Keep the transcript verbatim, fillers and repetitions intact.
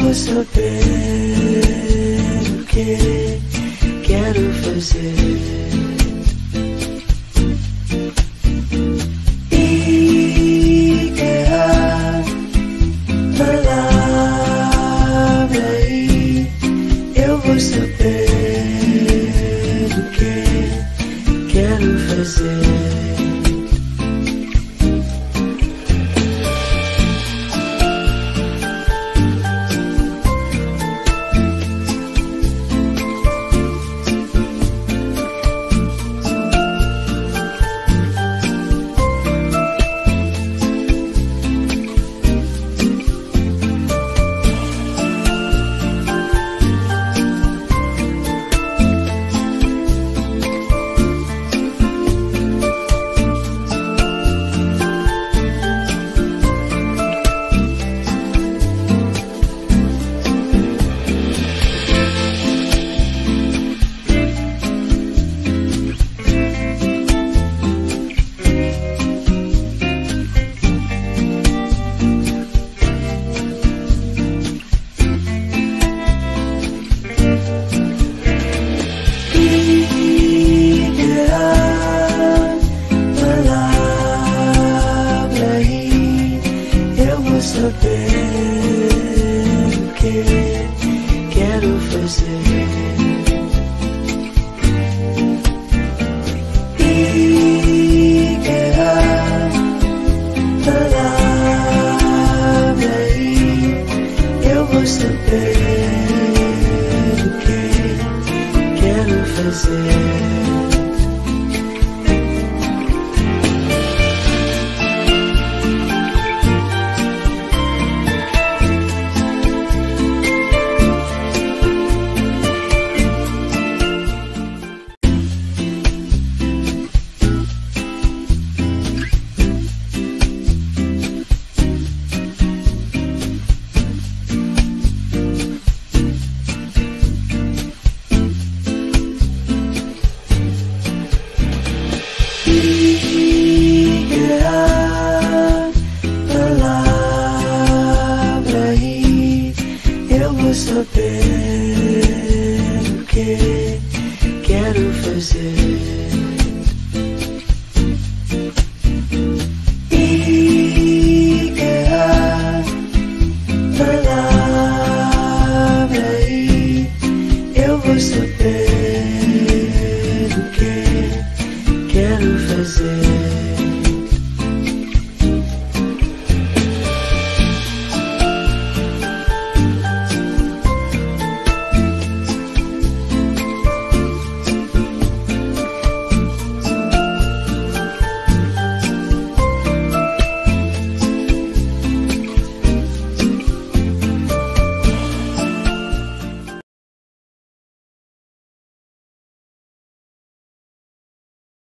vou saber o que quero fazer. E é a palavra aí, eu vou saber o que quero fazer. Saber o que quero fazer. E é a palavra aí, eu vou saber o que quero fazer. Saber o que quero fazer.